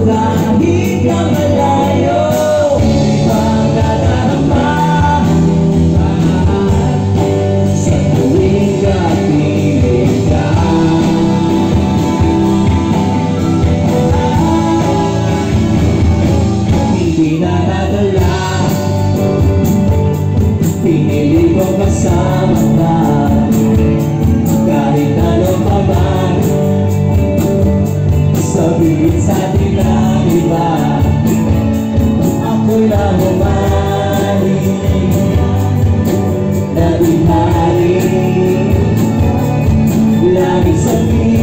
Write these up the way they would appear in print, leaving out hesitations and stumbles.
kahit na malayo, ibang nadarama sa tuwing kapiling ka. Hindi na nadala, pinili ko kasama ka. Kahit ano pa man sabihin sa atin ng iba, ako'y nahumaling na binari. Lagi sa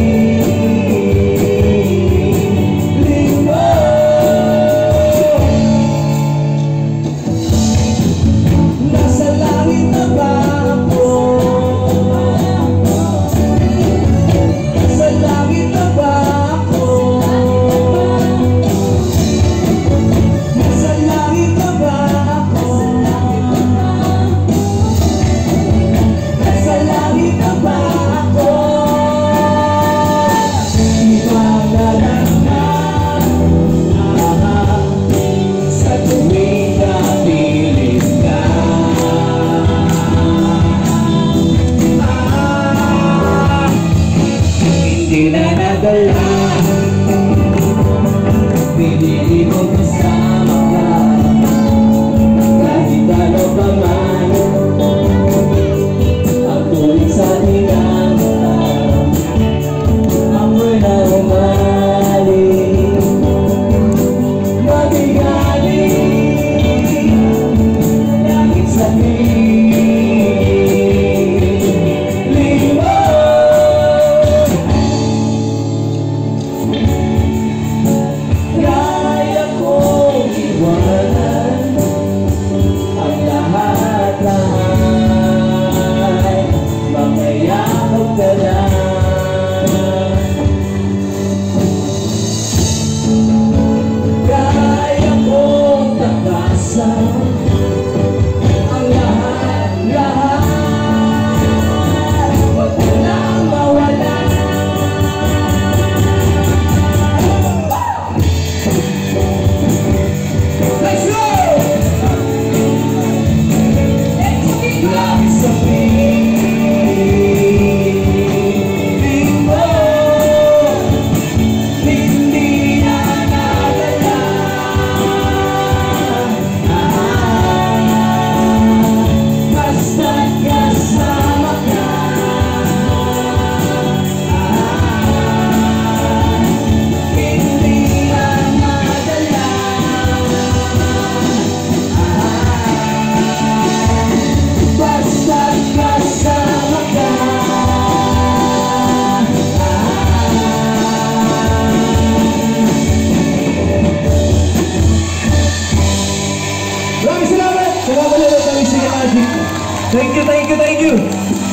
piling mo, nasa langit na ba ako? Nasa langit na ba ako? Nasa langit na ba ako? Nasa langit na ba ako? Ibang nadarama sa tuwing kapiling ka. Hindi na nadala, pinili mo kasama ka. Kahit ano pa man ang tuwing sa tinang ka, ako'y nahumaling mabigaling. Langit sa piling mo, kaya kong iwanan ang lahat-lahat, makayakap ka lang. Kaya kong takasan ang lahat-lahat, huwag ka nang mawala. Let's go! Lagi sa piling mo, hindi na nadala. Basta't kasama ka, hindi na nadala. Basta't kasama ka. Maraming salamat! Salamat ulit ang Music Magic. Thank you, thank you, thank you!